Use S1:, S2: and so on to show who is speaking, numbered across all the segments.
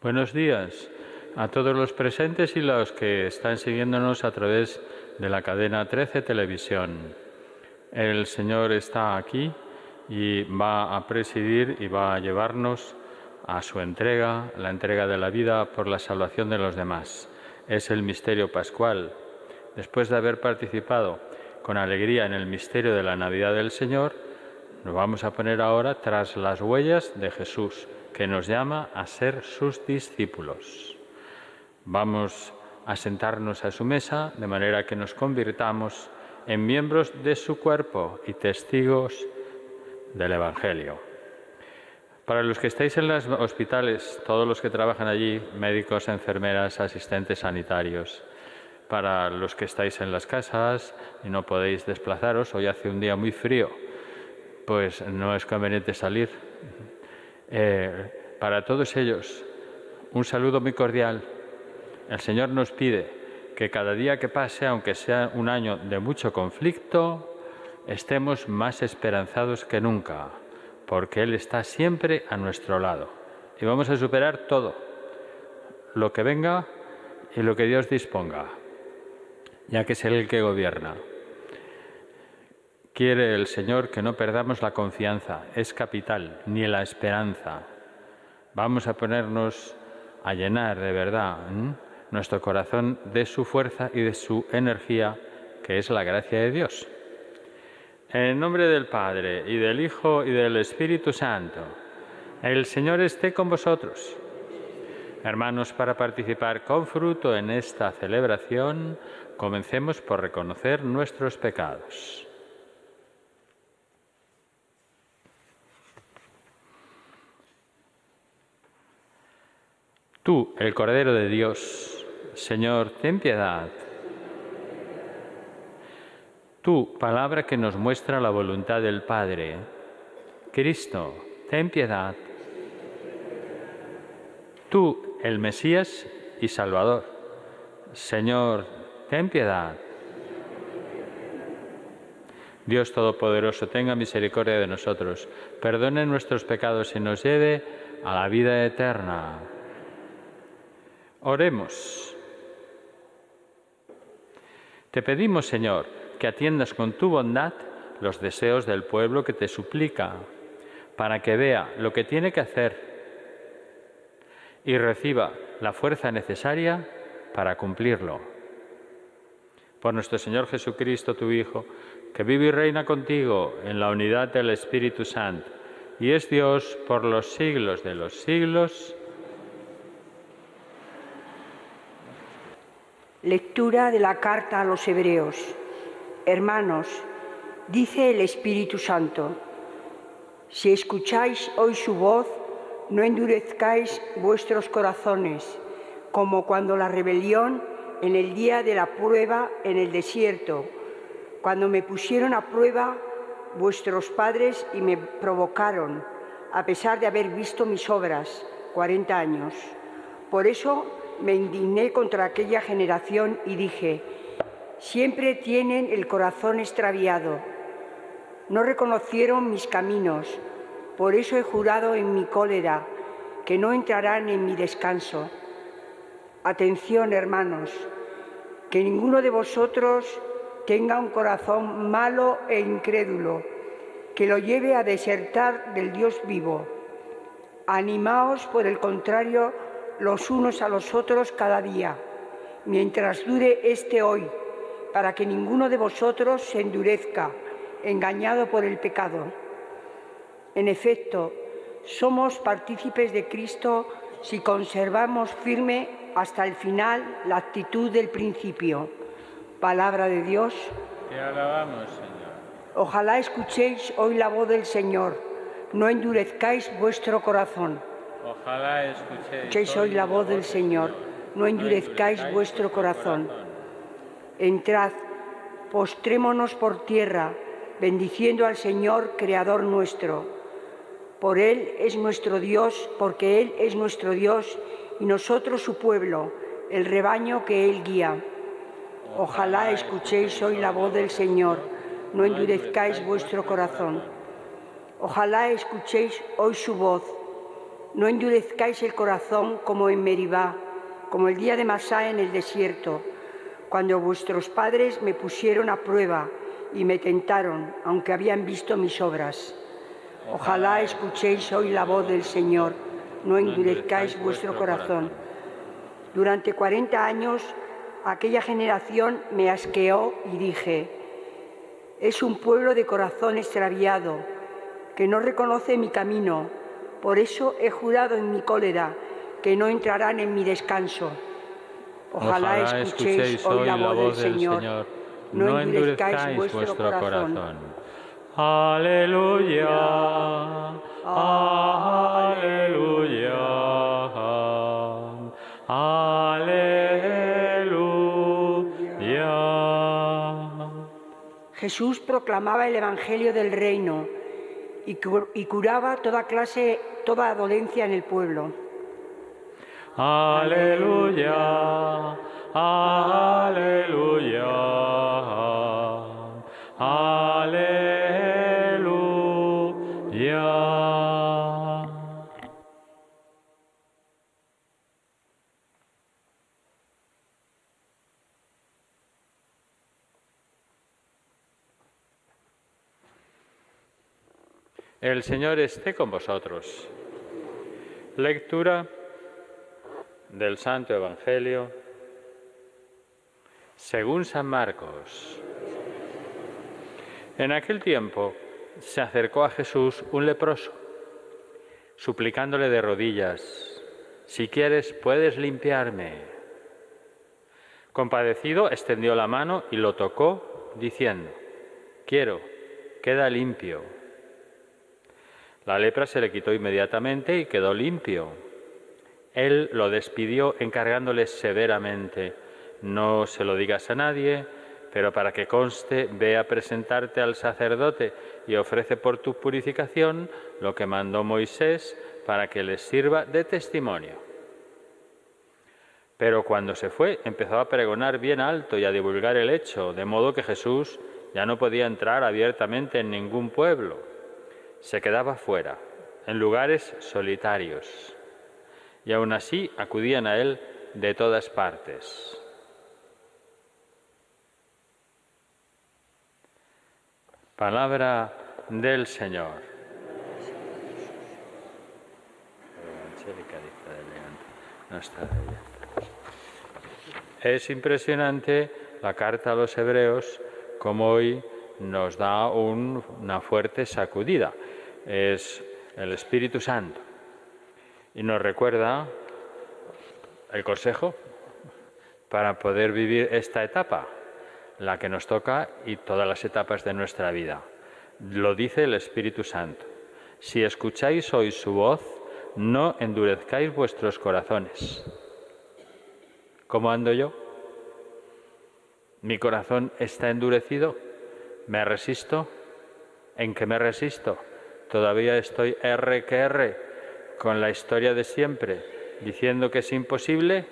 S1: Buenos días a todos los presentes y los que están siguiéndonos a través de la cadena 13 Televisión. El Señor está aquí y va a presidir y va a llevarnos a su entrega, la entrega de la vida por la salvación de los demás. Es el misterio pascual. Después de haber participado con alegría en el misterio de la Navidad del Señor, nos vamos a poner ahora tras las huellas de Jesús, que nos llama a ser sus discípulos. Vamos a sentarnos a su mesa de manera que nos convirtamos en miembros de su cuerpo y testigos del Evangelio. Para los que estáis en los hospitales, todos los que trabajan allí, médicos, enfermeras, asistentes sanitarios, para los que estáis en las casas y no podéis desplazaros, hoy hace un día muy frío, pues no es conveniente salir. Para todos ellos, un saludo muy cordial. El Señor nos pide que cada día que pase, aunque sea un año de mucho conflicto, estemos más esperanzados que nunca, porque Él está siempre a nuestro lado. Y vamos a superar todo, lo que venga y lo que Dios disponga, ya que es Él el que gobierna. Quiere el Señor que no perdamos la confianza, es capital, ni la esperanza. Vamos a ponernos a llenar de verdad nuestro corazón de su fuerza y de su energía, que es la gracia de Dios. En el nombre del Padre, y del Hijo, y del Espíritu Santo, el Señor esté con vosotros. Hermanos, para participar con fruto en esta celebración, comencemos por reconocer nuestros pecados. Tú, el Cordero de Dios, Señor, ten piedad. Tú, palabra que nos muestra la voluntad del Padre, Cristo, ten piedad. Tú, el Mesías y Salvador, Señor, ten piedad. Dios Todopoderoso, tenga misericordia de nosotros, perdone nuestros pecados y nos lleve a la vida eterna. Oremos. Te pedimos, Señor, que atiendas con tu bondad los deseos del pueblo que te suplica, para que vea lo que tiene que hacer y reciba la fuerza necesaria para cumplirlo. Por nuestro Señor Jesucristo, tu Hijo, que vive y reina contigo en la unidad del Espíritu Santo, y es Dios por los siglos de los siglos.
S2: Lectura de la carta a los Hebreos. Hermanos, dice el Espíritu Santo, si escucháis hoy su voz, no endurezcáis vuestros corazones, como cuando la rebelión en el día de la prueba en el desierto, cuando me pusieron a prueba vuestros padres y me provocaron, a pesar de haber visto mis obras, 40 años. Por eso me indigné contra aquella generación y dije, siempre tienen el corazón extraviado. No reconocieron mis caminos, por eso he jurado en mi cólera que no entrarán en mi descanso. Atención, hermanos, que ninguno de vosotros tenga un corazón malo e incrédulo, que lo lleve a desertar del Dios vivo. Animaos, por el contrario, los unos a los otros cada día, mientras dure este hoy, para que ninguno de vosotros se endurezca, engañado por el pecado. En efecto, somos partícipes de Cristo si conservamos firme hasta el final la actitud del principio. Palabra de Dios.
S1: Te alabamos, Señor.
S2: Ojalá escuchéis hoy la voz del Señor, no endurezcáis vuestro corazón.
S1: Ojalá escuchéis
S2: hoy la voz del Señor, no endurezcáis vuestro corazón. Entrad, postrémonos por tierra, bendiciendo al Señor, Creador nuestro. Por Él es nuestro Dios, porque Él es nuestro Dios y nosotros su pueblo, el rebaño que Él guía. Ojalá escuchéis hoy la voz del Señor, no endurezcáis vuestro corazón. Ojalá escuchéis hoy su voz. No endurezcáis el corazón como en Meribá, como el día de Masá en el desierto, cuando vuestros padres me pusieron a prueba y me tentaron, aunque habían visto mis obras. Ojalá escuchéis hoy la voz del Señor, no endurezcáis vuestro corazón. Durante 40 años aquella generación me asqueó y dije: es un pueblo de corazón extraviado, que no reconoce mi camino. Por eso he jurado en mi cólera que no entrarán en mi descanso. Ojalá escuchéis hoy la voz del Señor, no endurezcáis vuestro corazón.
S1: Aleluya, aleluya, aleluya.
S2: Jesús proclamaba el Evangelio del Reino y curaba toda dolencia en el pueblo.
S1: Aleluya, aleluya, aleluya. El Señor esté con vosotros. Lectura del Santo Evangelio según San Marcos. En aquel tiempo se acercó a Jesús un leproso, suplicándole de rodillas: si quieres, puedes limpiarme. Compadecido, extendió la mano y lo tocó, diciendo: quiero, queda limpio. La lepra se le quitó inmediatamente y quedó limpio. Él lo despidió encargándole severamente: no se lo digas a nadie, pero para que conste, ve a presentarte al sacerdote y ofrece por tu purificación lo que mandó Moisés para que les sirva de testimonio. Pero cuando se fue, empezó a pregonar bien alto y a divulgar el hecho, de modo que Jesús ya no podía entrar abiertamente en ningún pueblo. Se quedaba fuera, en lugares solitarios. Y aún así acudían a él de todas partes. Palabra del Señor. Es impresionante la carta a los Hebreos, como hoy nos da una fuerte sacudida. Es el Espíritu Santo. Y nos recuerda el consejo para poder vivir esta etapa, la que nos toca y todas las etapas de nuestra vida. Lo dice el Espíritu Santo: si escucháis hoy su voz, no endurezcáis vuestros corazones. ¿Cómo ando yo? ¿Mi corazón está endurecido? ¿Me resisto? ¿En qué me resisto? ¿Todavía estoy R que R con la historia de siempre, diciendo que es imposible?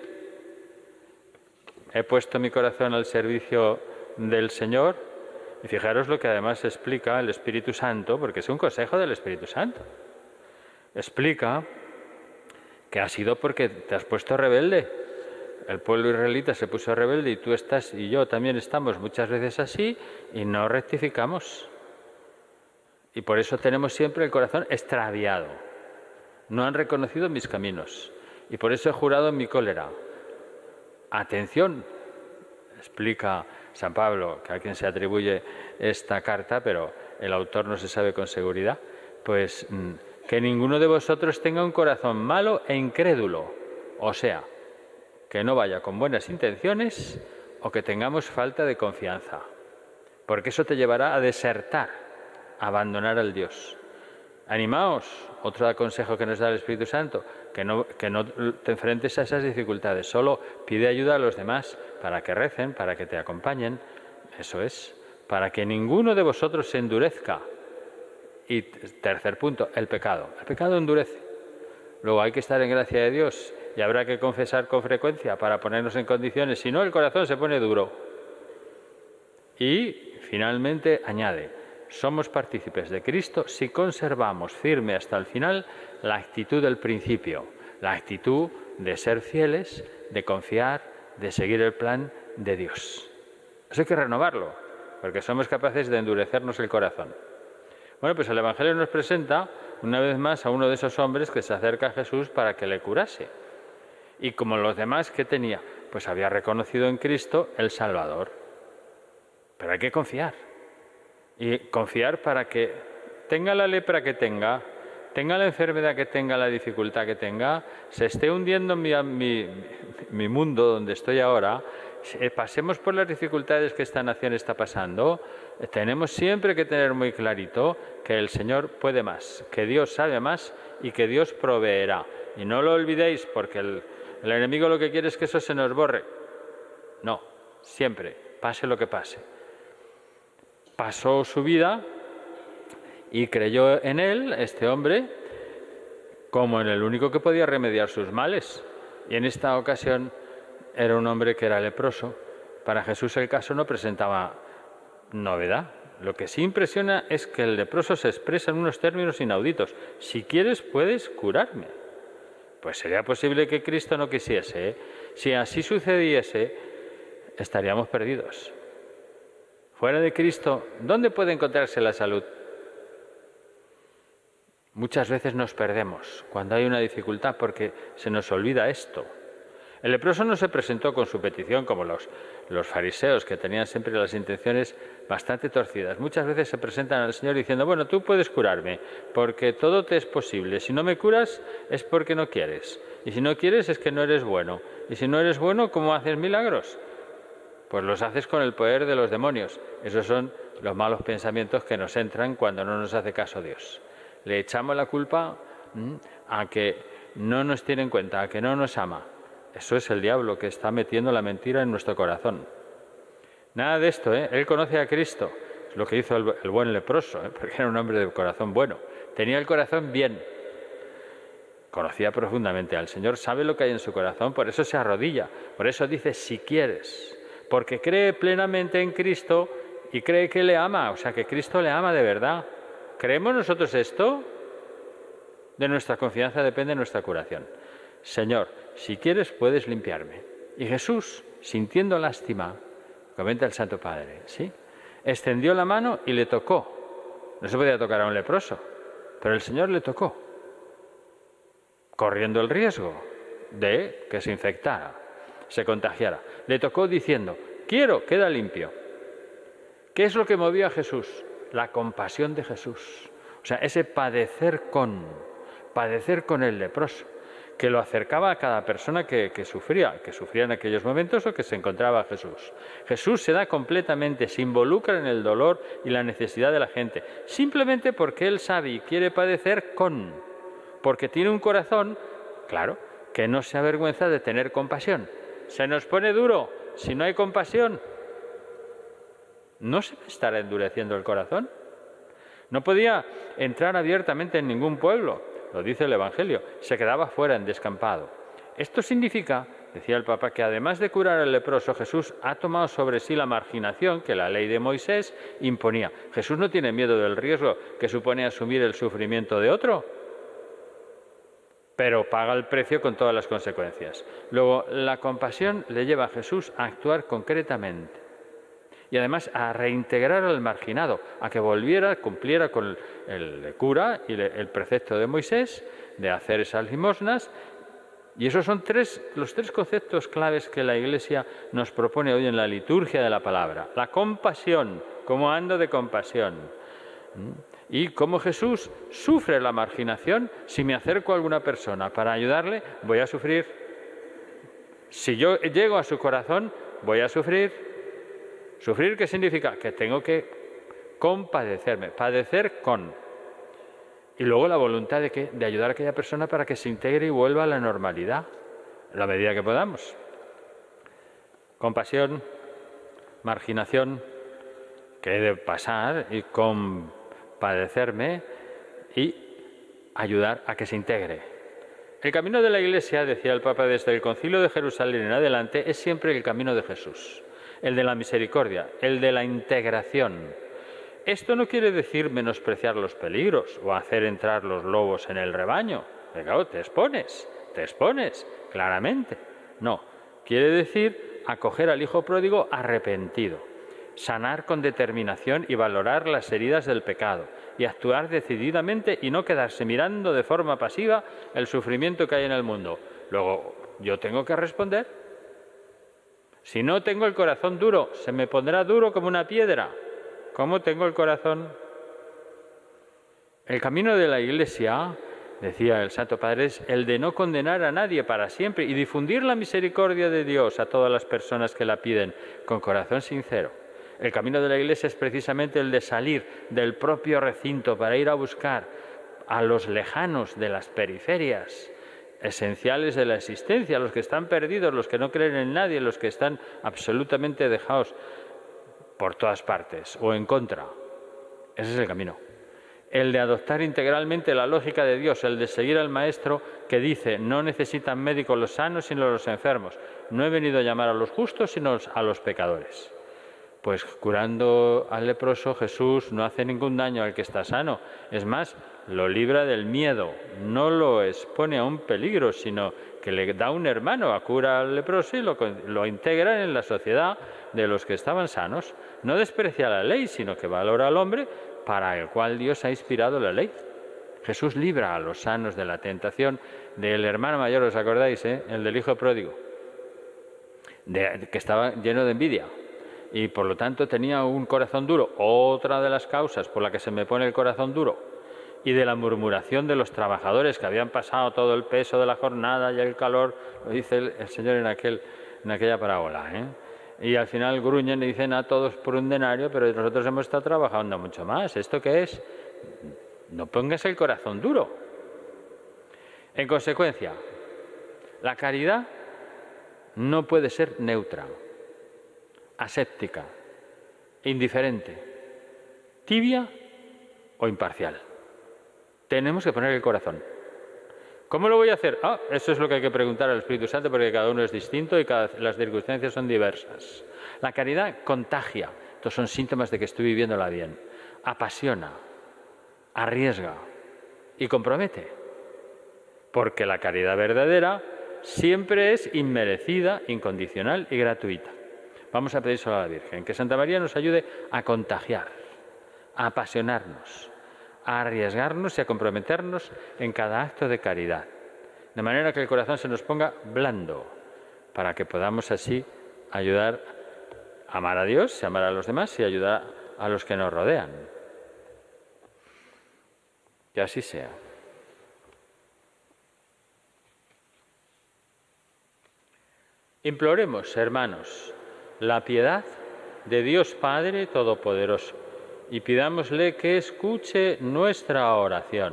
S1: ¿He puesto mi corazón al servicio del Señor? Y fijaros lo que además explica el Espíritu Santo, porque es un consejo del Espíritu Santo. Explica que ha sido porque te has puesto rebelde. El pueblo israelita se puso rebelde y tú estás y yo también estamos muchas veces así y no rectificamos. Y por eso tenemos siempre el corazón extraviado. No han reconocido mis caminos y por eso he jurado en mi cólera. Atención, explica San Pablo, que a quien se atribuye esta carta, pero el autor no se sabe con seguridad, pues que ninguno de vosotros tenga un corazón malo e incrédulo, o sea, que no vaya con buenas intenciones o que tengamos falta de confianza, porque eso te llevará a desertar, a abandonar al Dios. Animaos, otro consejo que nos da el Espíritu Santo, que no te enfrentes a esas dificultades, solo pide ayuda a los demás para que recen, para que te acompañen, eso es, para que ninguno de vosotros se endurezca. Y tercer punto, el pecado endurece. Luego hay que estar en gracia de Dios y habrá que confesar con frecuencia para ponernos en condiciones, si no el corazón se pone duro. Y finalmente añade Somos partícipes de Cristo si conservamos firme hasta el final la actitud del principio, la actitud de ser fieles, de confiar, de seguir el plan de Dios. Eso hay que renovarlo, porque somos capaces de endurecernos el corazón. Bueno, pues el Evangelio nos presenta una vez más a uno de esos hombres que se acerca a Jesús para que le curase. Y como los demás, ¿qué tenía? Pues había reconocido en Cristo el Salvador. Pero hay que confiar. Y confiar para que tenga la lepra que tenga la enfermedad que tenga, la dificultad que tenga, se esté hundiendo mi mundo donde estoy ahora, pasemos por las dificultades que esta nación está pasando, tenemos siempre que tener muy clarito que el Señor puede más, que Dios sabe más y que Dios proveerá. Y no lo olvidéis, porque el enemigo lo que quiere es que eso se nos borre. No, siempre, pase lo que pase. Pasó su vida y creyó en él, este hombre, como en el único que podía remediar sus males. Y en esta ocasión era un hombre que era leproso. Para Jesús el caso no presentaba novedad. Lo que sí impresiona es que el leproso se expresa en unos términos inauditos. Si quieres, puedes curarme. Pues sería posible que Cristo no quisiese, ¿eh? Si así sucediese, estaríamos perdidos. Fuera de Cristo, ¿dónde puede encontrarse la salud? Muchas veces nos perdemos cuando hay una dificultad porque se nos olvida esto. El leproso no se presentó con su petición como los fariseos, que tenían siempre las intenciones bastante torcidas. Muchas veces se presentan al Señor diciendo: bueno, tú puedes curarme porque todo te es posible. Si no me curas es porque no quieres. Y si no quieres es que no eres bueno. Y si no eres bueno, ¿cómo haces milagros? Pues los haces con el poder de los demonios. Esos son los malos pensamientos que nos entran cuando no nos hace caso Dios. Le echamos la culpa a que no nos tiene en cuenta, a que no nos ama. Eso es el diablo que está metiendo la mentira en nuestro corazón. Nada de esto, ¿eh? Él conoce a Cristo. Es lo que hizo el buen leproso, porque era un hombre de corazón bueno. Tenía el corazón bien. Conocía profundamente al Señor, sabe lo que hay en su corazón, por eso se arrodilla. Por eso dice: si quieres. Porque cree plenamente en Cristo y cree que le ama. O sea, que Cristo le ama de verdad. ¿Creemos nosotros esto? De nuestra confianza depende nuestra curación. Señor, si quieres puedes limpiarme. Y Jesús, sintiendo lástima, comenta el Santo Padre, ¿sí?, extendió la mano y le tocó. No se podía tocar a un leproso, pero el Señor le tocó, corriendo el riesgo de que se infectara, se contagiara. Le tocó diciendo: quiero, queda limpio. ¿Qué es lo que movió a Jesús? La compasión de Jesús. O sea, ese padecer con el leproso, que lo acercaba a cada persona que sufría en aquellos momentos o que se encontraba Jesús. Jesús se da completamente, se involucra en el dolor y la necesidad de la gente, simplemente porque Él sabe y quiere padecer porque tiene un corazón, claro, que no se avergüenza de tener compasión. Se nos pone duro si no hay compasión. ¿No se estará endureciendo el corazón? No podía entrar abiertamente en ningún pueblo, lo dice el Evangelio, se quedaba fuera en descampado. Esto significa, decía el Papa, que además de curar al leproso, Jesús ha tomado sobre sí la marginación que la ley de Moisés imponía. Jesús no tiene miedo del riesgo que supone asumir el sufrimiento de otro, pero paga el precio con todas las consecuencias. Luego, la compasión le lleva a Jesús a actuar concretamente y además a reintegrar al marginado, a que cumpliera con el cura y el precepto de Moisés de hacer esas limosnas. Y esos son los tres conceptos claves que la Iglesia nos propone hoy en la liturgia de la palabra. La compasión, cómo ando de compasión. Y cómo Jesús sufre la marginación. Si me acerco a alguna persona para ayudarle, voy a sufrir. Si yo llego a su corazón, voy a sufrir. ¿Sufrir qué significa? Que tengo que compadecerme, padecer con. Y luego la voluntad de ayudar a aquella persona para que se integre y vuelva a la normalidad, en la medida que podamos. Compasión, marginación, que he de pasar y compadecerme y ayudar a que se integre. El camino de la Iglesia, decía el Papa desde el Concilio de Jerusalén en adelante, es siempre el camino de Jesús. El de la misericordia, el de la integración, Esto no quiere decir menospreciar los peligros o hacer entrar los lobos en el rebaño. Claro, te expones, claramente. No, quiere decir acoger al hijo pródigo arrepentido, sanar con determinación y valorar las heridas del pecado y actuar decididamente y no quedarse mirando de forma pasiva el sufrimiento que hay en el mundo. Luego, yo tengo que responder. Si no tengo el corazón duro, se me pondrá duro como una piedra. ¿Cómo tengo el corazón? El camino de la Iglesia, decía el Santo Padre, es el de no condenar a nadie para siempre y difundir la misericordia de Dios a todas las personas que la piden con corazón sincero. El camino de la Iglesia es precisamente el de salir del propio recinto para ir a buscar a los lejanos de las periferias, esenciales de la existencia, los que están perdidos, los que no creen en nadie, los que están absolutamente dejados por todas partes o en contra. Ese es el camino. El de adoptar integralmente la lógica de Dios, el de seguir al Maestro que dice: no necesitan médicos los sanos sino los enfermos. No he venido a llamar a los justos sino a los pecadores. Pues curando al leproso, Jesús no hace ningún daño al que está sano. Es más, lo libra del miedo, no lo expone a un peligro, sino que le da un hermano a curar al leproso y lo integra en la sociedad de los que estaban sanos. No desprecia la ley, sino que valora al hombre para el cual Dios ha inspirado la ley. Jesús libra a los sanos de la tentación del hermano mayor, ¿os acordáis? El del hijo pródigo, que estaba lleno de envidia y por lo tanto tenía un corazón duro. Otra de las causas por la que se me pone el corazón duro, y de la murmuración de los trabajadores que habían pasado todo el peso de la jornada y el calor, lo dice el Señor en aquella parábola, y al final gruñen y dicen a todos por un denario, pero nosotros hemos estado trabajando mucho más. ¿Esto qué es? No pongas el corazón duro. En consecuencia, la caridad no puede ser neutra, aséptica, indiferente, tibia o imparcial. Tenemos que poner el corazón. ¿Cómo lo voy a hacer? Eso es lo que hay que preguntar al Espíritu Santo, porque cada uno es distinto y las circunstancias son diversas. La caridad contagia. Estos son síntomas de que estoy viviéndola bien. Apasiona, arriesga y compromete. Porque la caridad verdadera siempre es inmerecida, incondicional y gratuita. Vamos a pedírselo a la Virgen, que Santa María nos ayude a contagiar, a apasionarnos, a arriesgarnos y a comprometernos en cada acto de caridad, de manera que el corazón se nos ponga blando, para que podamos así ayudar a amar a Dios y amar a los demás y ayudar a los que nos rodean. Que así sea. Imploremos, hermanos, la piedad de Dios Padre Todopoderoso y pidámosle que escuche nuestra oración.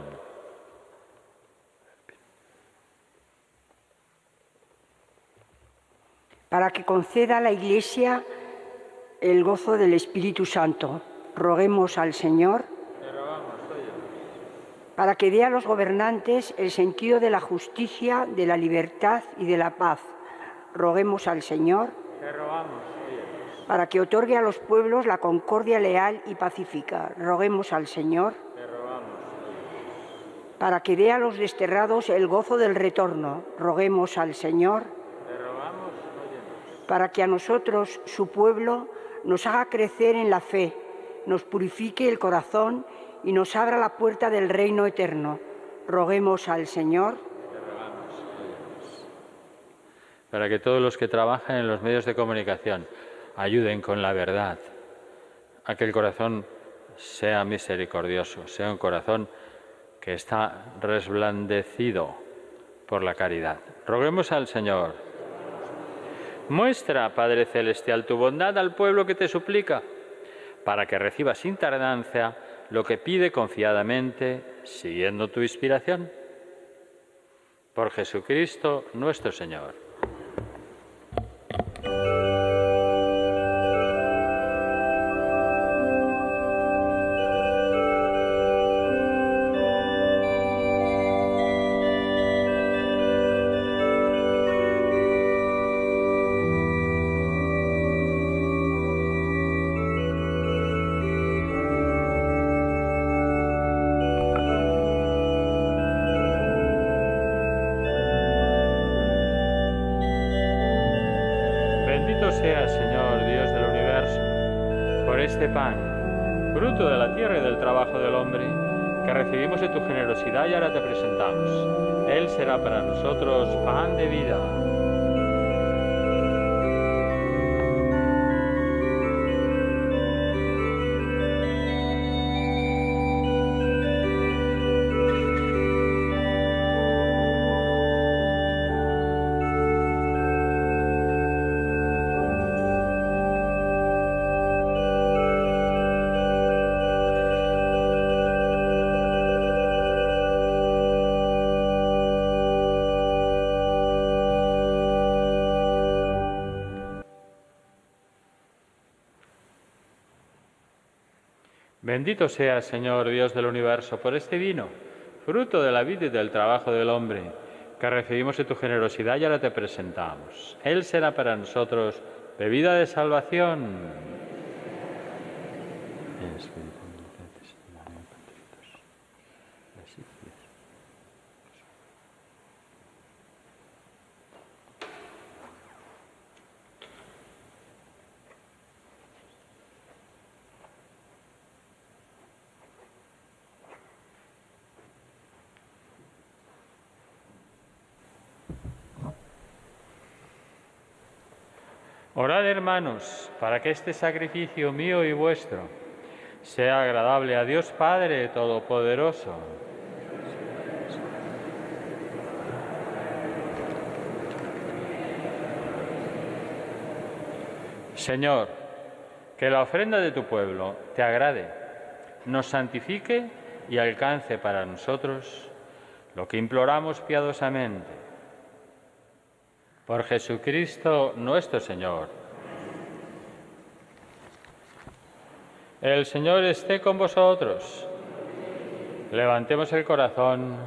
S2: Para que conceda a la Iglesia el gozo del Espíritu Santo, roguemos al Señor.
S1: Te rogamos, oye.
S2: Para que dé a los gobernantes el sentido de la justicia, de la libertad y de la paz, roguemos al Señor.
S1: Te rogamos, oye.
S2: Para que otorgue a los pueblos la concordia leal y pacífica, roguemos al Señor.
S1: Te rogamos, oye.
S2: Para que dé a los desterrados el gozo del retorno, roguemos al Señor.
S1: Te rogamos, oye.
S2: Para que a nosotros, su pueblo, nos haga crecer en la fe, nos purifique el corazón y nos abra la puerta del reino eterno, roguemos al Señor.
S1: Te rogamos, oye. Para que todos los que trabajan en los medios de comunicación ayuden con la verdad a que el corazón sea misericordioso, sea un corazón que está resplandecido por la caridad. Roguemos al Señor. Muestra, Padre Celestial, tu bondad al pueblo que te suplica, para que reciba sin tardanza lo que pide confiadamente, siguiendo tu inspiración. Por Jesucristo nuestro Señor. Bendito seas, Señor, Dios del universo, por este pan, fruto de la tierra y del trabajo del hombre, que recibimos de tu generosidad y ahora te presentamos. Él será para nosotros pan de vida. Bendito seas, Señor, Dios del universo, por este vino, fruto de la vida y del trabajo del hombre, que recibimos de tu generosidad y ahora te presentamos. Él será para nosotros bebida de salvación. Orad, hermanos, para que este sacrificio mío y vuestro sea agradable a Dios Padre Todopoderoso. Señor, que la ofrenda de tu pueblo te agrade, nos santifique y alcance para nosotros lo que imploramos piadosamente. Por Jesucristo nuestro Señor. El Señor esté con vosotros. Levantemos el corazón.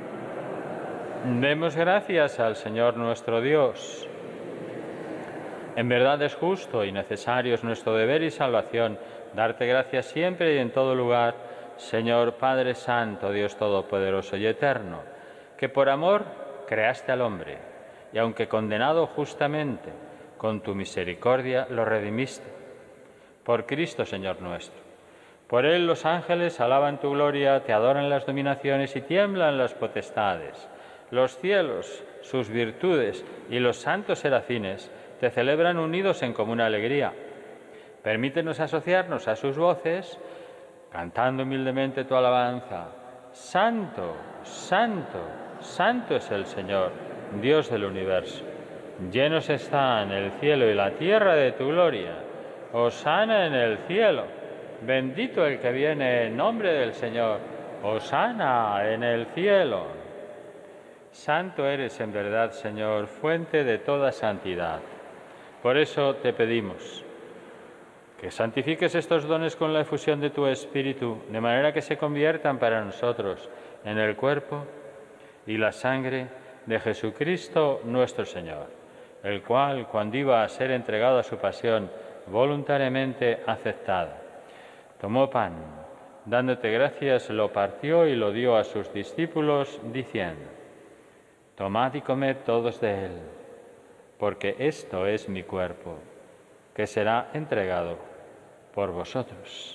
S1: Demos gracias al Señor nuestro Dios. En verdad es justo y necesario, es nuestro deber y salvación, darte gracias siempre y en todo lugar, Señor Padre Santo, Dios Todopoderoso y Eterno, que por amor creaste al hombre, y aunque condenado justamente, con tu misericordia lo redimiste. Por Cristo, Señor nuestro. Por Él los ángeles alaban tu gloria, te adoran las dominaciones y tiemblan las potestades. Los cielos, sus virtudes y los santos serafines te celebran unidos en común alegría. Permítenos asociarnos a sus voces, cantando humildemente tu alabanza. Santo, santo, santo es el Señor, Dios del universo. Llenos están el cielo y la tierra de tu gloria. Hosana en el cielo. Bendito el que viene en nombre del Señor. Hosana en el cielo. Santo eres en verdad, Señor, fuente de toda santidad. Por eso te pedimos que santifiques estos dones con la efusión de tu Espíritu, de manera que se conviertan para nosotros en el cuerpo y la sangre de Jesucristo nuestro Señor, el cual, cuando iba a ser entregado a su pasión, voluntariamente aceptado, tomó pan, dándote gracias, lo partió y lo dio a sus discípulos, diciendo: tomad y comed todos de él, porque esto es mi cuerpo, que será entregado por vosotros.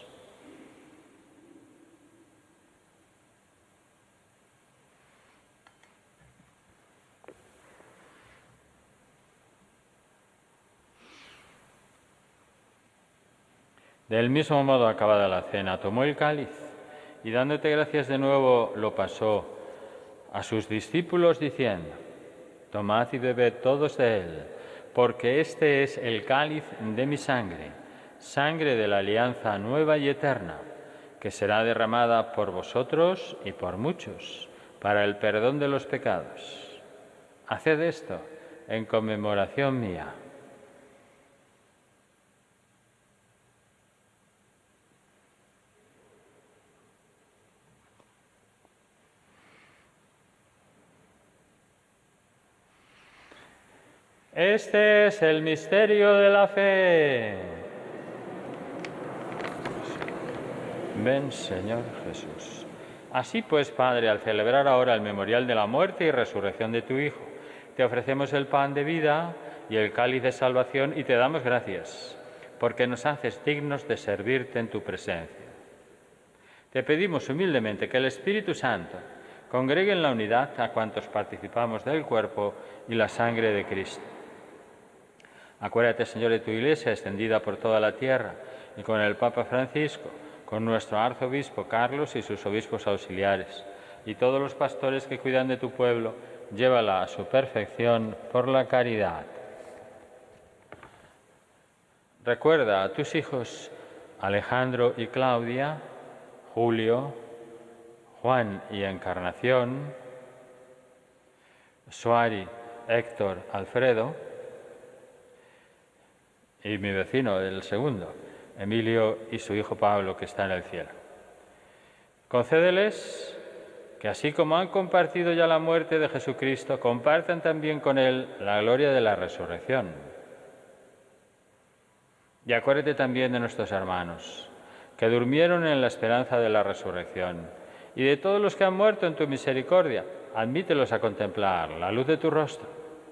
S1: Del mismo modo, acabada la cena, tomó el cáliz y dándote gracias de nuevo, lo pasó a sus discípulos diciendo: tomad y bebed todos de él, porque este es el cáliz de mi sangre, sangre de la alianza nueva y eterna, que será derramada por vosotros y por muchos, para el perdón de los pecados. Haced esto en conmemoración mía. Este es el misterio de la fe. Ven, Señor Jesús. Así pues, Padre, al celebrar ahora el memorial de la muerte y resurrección de tu Hijo, te ofrecemos el pan de vida y el cáliz de salvación, y te damos gracias, porque nos haces dignos de servirte en tu presencia. Te pedimos humildemente que el Espíritu Santo congregue en la unidad a cuantos participamos del cuerpo y la sangre de Cristo. Acuérdate, Señor, de tu Iglesia extendida por toda la tierra, y con el Papa Francisco, con nuestro arzobispo Carlos y sus obispos auxiliares, y todos los pastores que cuidan de tu pueblo, llévala a su perfección por la caridad. Recuerda a tus hijos Alejandro y Claudia, Julio, Juan y Encarnación, Suari, Héctor, Alfredo, y mi vecino, el segundo, Emilio, y su hijo Pablo, que está en el cielo. Concédeles que así como han compartido ya la muerte de Jesucristo, compartan también con Él la gloria de la resurrección. Y acuérdate también de nuestros hermanos, que durmieron en la esperanza de la resurrección, y de todos los que han muerto en tu misericordia, admítelos a contemplar la luz de tu rostro.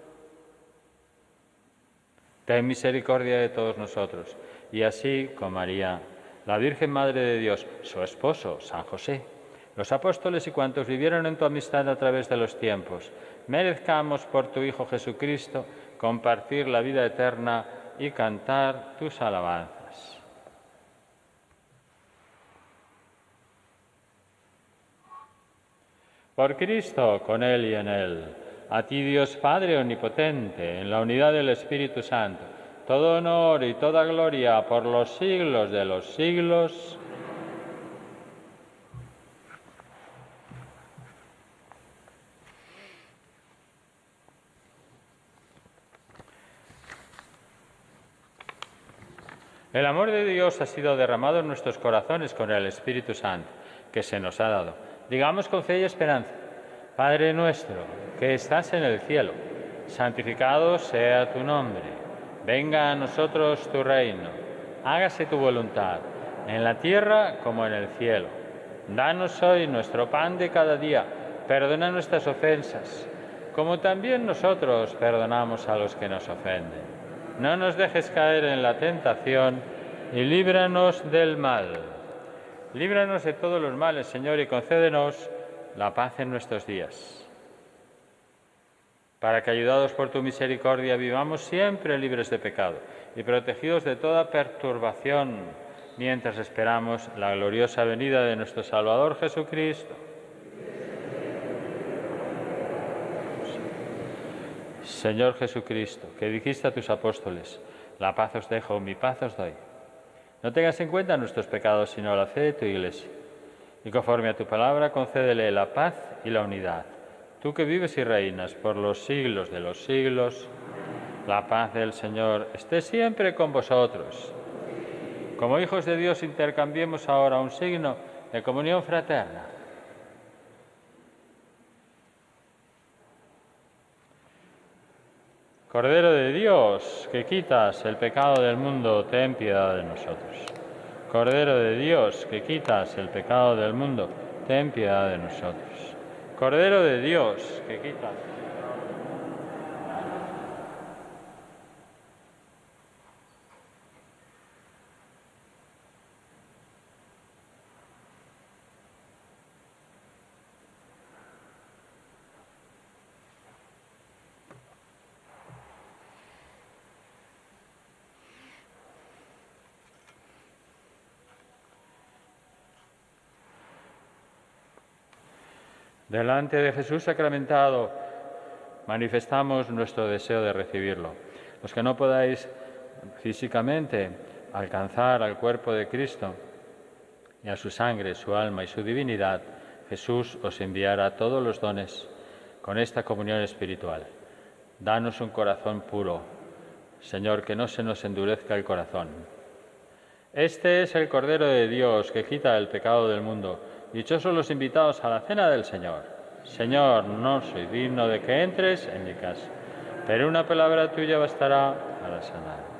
S1: Ten misericordia de todos nosotros, y así con María, la Virgen Madre de Dios, su esposo, San José, los apóstoles y cuantos vivieron en tu amistad a través de los tiempos, merezcamos por tu Hijo Jesucristo compartir la vida eterna y cantar tus alabanzas. Por Cristo, con Él y en Él, a ti Dios Padre Omnipotente, en la unidad del Espíritu Santo, todo honor y toda gloria por los siglos de los siglos. El amor de Dios ha sido derramado en nuestros corazones con el Espíritu Santo, que se nos ha dado. Digamos con fe y esperanza: Padre nuestro, que estás en el cielo, santificado sea tu nombre. Venga a nosotros tu reino. Hágase tu voluntad, en la tierra como en el cielo. Danos hoy nuestro pan de cada día. Perdona nuestras ofensas, como también nosotros perdonamos a los que nos ofenden. No nos dejes caer en la tentación y líbranos del mal. Líbranos de todos los males, Señor, y concédenos la paz en nuestros días, para que, ayudados por tu misericordia, vivamos siempre libres de pecado y protegidos de toda perturbación, mientras esperamos la gloriosa venida de nuestro Salvador Jesucristo. Señor Jesucristo, que dijiste a tus apóstoles: la paz os dejo, mi paz os doy. No tengas en cuenta nuestros pecados, sino la fe de tu Iglesia. Y conforme a tu palabra, concédele la paz y la unidad. Tú que vives y reinas por los siglos de los siglos, la paz del Señor esté siempre con vosotros. Como hijos de Dios, intercambiemos ahora un signo de comunión fraterna. Cordero de Dios, que quitas el pecado del mundo, ten piedad de nosotros. Cordero de Dios, que quitas el pecado del mundo, ten piedad de nosotros. Cordero de Dios, que quitas. Delante de Jesús sacramentado, manifestamos nuestro deseo de recibirlo. Los que no podáis físicamente alcanzar al cuerpo de Cristo y a su sangre, su alma y su divinidad, Jesús os enviará todos los dones con esta comunión espiritual. Danos un corazón puro, Señor, que no se nos endurezca el corazón. Este es el Cordero de Dios que quita el pecado del mundo. Dichosos los invitados a la cena del Señor. Señor, no soy digno de que entres en mi casa, pero una palabra tuya bastará para sanar.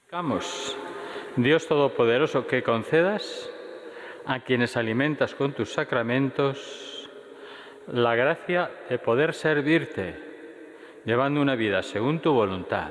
S1: Vamos, Dios Todopoderoso, que concedas a quienes alimentas con tus sacramentos la gracia de poder servirte, llevando una vida según tu voluntad.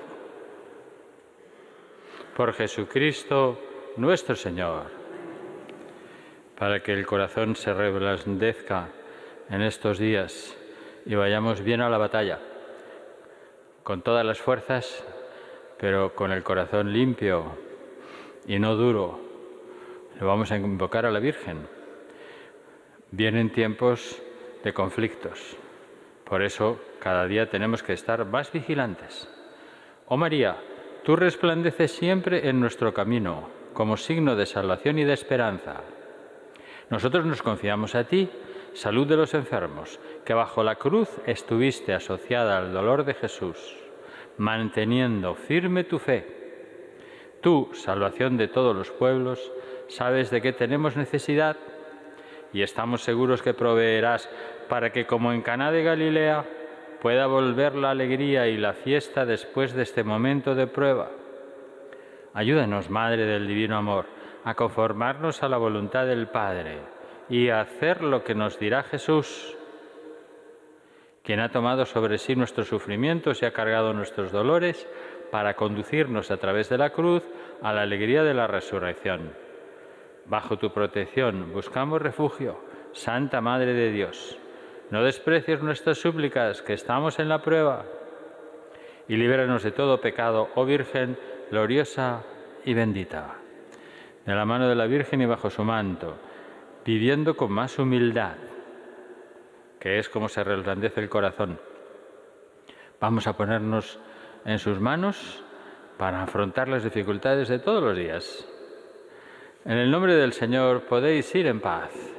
S1: Por Jesucristo nuestro Señor, para que el corazón se reblandezca en estos días y vayamos bien a la batalla, con todas las fuerzas, pero con el corazón limpio y no duro. Le vamos a invocar a la Virgen. Vienen tiempos de conflictos, por eso cada día tenemos que estar más vigilantes. Oh María, tú resplandeces siempre en nuestro camino, como signo de salvación y de esperanza. Nosotros nos confiamos a ti, salud de los enfermos, que bajo la cruz estuviste asociada al dolor de Jesús, manteniendo firme tu fe. Tú, salvación de todos los pueblos, sabes de qué tenemos necesidad y estamos seguros que proveerás para que, como en Caná de Galilea, pueda volver la alegría y la fiesta después de este momento de prueba. Ayúdanos, Madre del Divino Amor, a conformarnos a la voluntad del Padre y a hacer lo que nos dirá Jesús, quien ha tomado sobre sí nuestros sufrimientos y ha cargado nuestros dolores para conducirnos a través de la cruz a la alegría de la resurrección. Bajo tu protección buscamos refugio, Santa Madre de Dios. No desprecies nuestras súplicas, que estamos en la prueba. Y líbranos de todo pecado, oh Virgen gloriosa y bendita. De la mano de la Virgen y bajo su manto, pidiendo con más humildad, que es como se resplandece el corazón, vamos a ponernos en sus manos para afrontar las dificultades de todos los días. En el nombre del Señor podéis ir en paz.